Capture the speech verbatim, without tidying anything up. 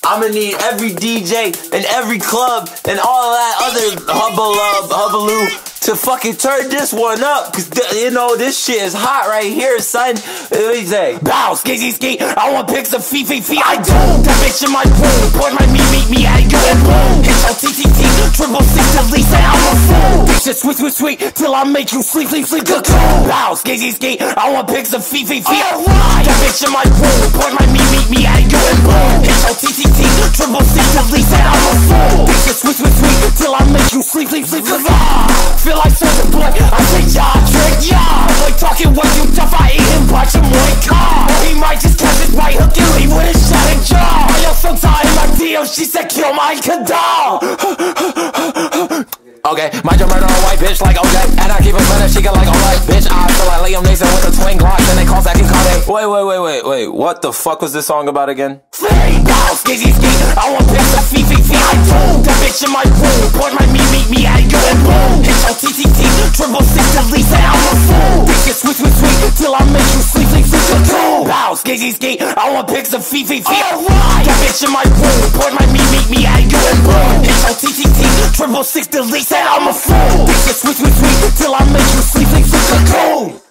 I'ma need every D J and every club and all of that other hubbalub, hubbaloo to fucking turn this one up, cause you know this shit is hot right here, son. What do you say? Bow, skizzy ski. I want pics of fee fee fee. I do. That bitch in my room. Point my me meet me at you and boom. Hit your T T T. Triple six at least say I'm a fool. Bitch is sweet sweet sweet till I make you sleep sleep sleep. Cocoon. Bow, skizzy ski. I want pics of fee fee fee. Alright. That bitch in my room. Point my me meet me at you and boom. Hit your T T T. Triple six at least say I'm a fool. Bitch is sweet sweet sweet till I make you sleep sleep sleep. Feel like certain boy, I say y'all trick y'all. Boy talking way too tough, I eat him watch him boy car. He might just catch his right hook and leave with a shattered jaw. My young son saw in my D M, she said kill my cadal. Okay, might just murder a white bitch like O J, and I keep it better, she get like alright, bitch. I feel like Liam Neeson with a twin Glocks, and they call Zach and Kanye. Wait, wait, wait, wait, wait. What the fuck was this song about again? Fairy doll, skizzy ski. I want pics of fee fee fee. I do. That bitch in my room. Point my me meet me at you and boom. Hit your T T T. Triple six at least say I'm a fool. Bitch get sweet sweet sweet till I make you sleep sleep sleep. Cocoon. Bow, skizzy ski. I want pics of fee fee fee. Alright. That bitch in my room. Point my me meet me at you and boom. Hit your T T T. Triple six at least say I'm a fool. Bitch get sweet sweet sweet till I make you sleep sleep sleep. Cocoon.